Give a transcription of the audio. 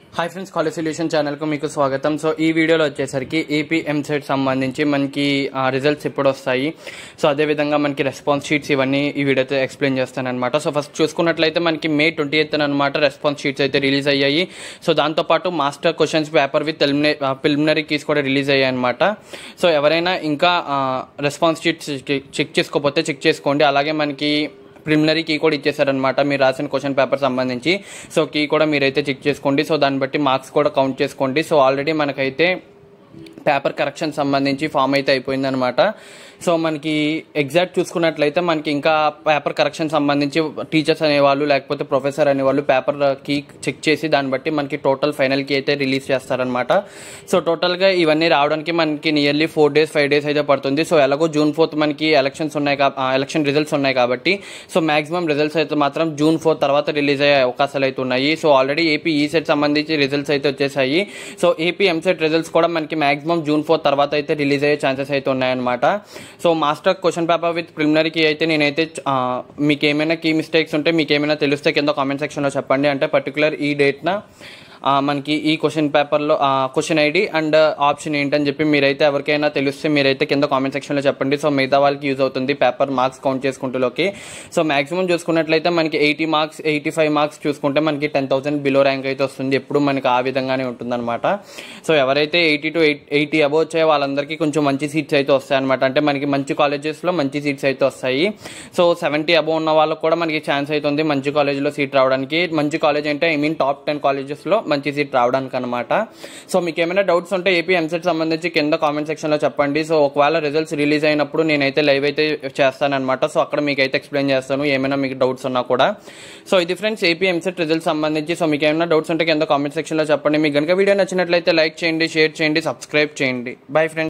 High friends college solution channel को మీకు స్వాగతం। సో ఈ వీడియోలో వచ్చేసరికి ఏపీ ఎంసెట్ సంబంధించి మనకి రిజల్ట్స్ ఎప్పుడు వస్తాయి, సో అదే విధంగా మనకి రెస్పాన్స్ షీట్స్ ఇవన్నీ ఈ వీడియోతో ఎక్స్ప్లెయిన్ చేస్తానన్నమాట। సో ఫస్ట్ చూసుకున్నట్లయితే మనకి మే 28th అన్నమాట రెస్పాన్స్ షీట్స్ అయితే రిలీజ్ అయ్యాయి। సో దాంతో పాటు master questions paper with preliminary keys కూడా రిలీజ్ అయ్యాయి అన్నమాట। సో ఎవరైనా ఇంకా రెస్పాన్స్ షీట్స్ చెక్ చేసుకోకపోతే చెక్ చేసుకోండి। అలాగే మనకి ప్రిలిమినరీ కీ కూడా ఇచ్చేసారనమాట మీరు రాసిన క్వశ్చన్ పేపర్ సంబంధించి। సో కీ కూడా మీరైతే చెక్ చేసుకోండి। సో దాన్ని బట్టి మార్క్స్ కూడా కౌంట్ చేసుకోండి। సో ఆల్రెడీ మనకైతే పేపర్ కరెక్షన్ సంబంధించి ఫామ్ అయితే అయిపోయిందనమాట। సో మనకి ఎగ్జాక్ట్ చూసుకున్నట్లయితే మనకి ఇంకా పేపర్ కరెక్షన్ సంబంధించి టీచర్స్ అనేవాళ్ళు లేకపోతే ప్రొఫెసర్ అనేవాళ్ళు పేపర్ కీ చెక్ చేసి దాన్ని బట్టి మనకి టోటల్ ఫైనల్ కీ అయితే రిలీజ్ చేస్తారనమాట। సో టోటల్గా ఇవన్నీ రావడానికి మనకి నియర్లీ 4 days 5 days అయితే పడుతుంది। సో ఎలాగో June 4th మనకి ఎలక్షన్ రిజల్ట్స్ ఉన్నాయి కాబట్టి సో మాక్సిమం రిజల్ట్స్ అయితే మాత్రం June 4th తర్వాత రిలీజ్ అయ్యే అవకాశాలు అయితే ఉన్నాయి। సో ఆల్రెడీ ఏపీ ఈసెట్ సంబంధించి రిజల్ట్స్ అయితే వచ్చేసాయి। సో ఏపీ ఎంసెట్ రిజల్ట్స్ కూడా మనకి మాక్సిమం June 4th తర్వాత అయితే రిలీజ్ అయ్యే ఛాన్సెస్ అయితే ఉన్నాయన్నమాట। So master question paper with preliminary key అయితే నేనైతే మీకు ఏమైనా కీ మిస్టేక్స్ ఉంటే మీకు ఏమైనా తెలిస్తే కింద కామెంట్ సెక్షన్లో చెప్పండి। అంటే పర్టికులర్ ఈ డేట్న మనకి ఈ క్వశ్చన్ పేపర్లో క్వశ్చన్ ఐడి అండ్ ఆప్షన్ ఏంటని చెప్పి మీరైతే ఎవరికైనా తెలిస్తే మీరైతే కింద కామెంట్ సెక్షన్లో చెప్పండి। సో మిగతా వాళ్ళకి యూజ్ అవుతుంది పేపర్ మార్క్స్ కౌంట్ చేసుకుంటూలోకి। సో మాక్సిమం చూసుకున్నట్లయితే మనకి 80 మార్క్స్ 85 మార్క్స్ చూసుకుంటే మనకి 10,000 బిలో ర్యాంక్ అయితే వస్తుంది। ఎప్పుడు మనకి ఆ విధంగానే ఉంటుందన్నమాట। సో ఎవరైతే 80 to 80 అబోవ్ వచ్చాయో వాళ్ళందరికీ కొంచెం మంచి సీట్స్ అయితే వస్తాయన్నమాట। అంటే మనకి మంచి కాలేజెస్లో మంచి సీట్స్ అయితే వస్తాయి। సో 70 అబోవ్ ఉన్న వాళ్ళకి కూడా మనకి ఛాన్స్ అయితే ఉంది మంచి కాలేజ్లో సీట్ రావడానికి। మంచి కాలేజ్ అంటే టాప్ 10 కాలేజెస్లో మంచి సీట్ రావడానికి అనమాట। సో మీకు ఏమైనా డౌట్స్ ఉంటే ఏపీ ఎంసెట్ సంబంధించి కింద కామెంట్ సెక్షన్లో చెప్పండి। సో ఒకవేళ రిజల్ట్స్ రిలీజ్ అయినప్పుడు నేనైతే లైవ్ అయితే చేస్తానన్నమాట। సో అక్కడ మీకు అయితే ఎక్స్ప్లెయిన్ చేస్తాను ఏమైనా మీకు డౌట్స్ ఉన్నా కూడా। సో ఇది ఫ్రెండ్స్ ఏపీ ఎంసెట్ రిజల్ట్స్ సంబంధించి। సో మీకు ఏమైనా డౌట్స్ ఉంటే కింద కామెంట్ సెక్షన్లో చెప్పండి। మీకు కనుక వీడియో నచ్చినట్లయితే లైక్ చేయండి, షేర్ చేయండి, సబ్స్క్రైబ్ చేయండి। Bye friends.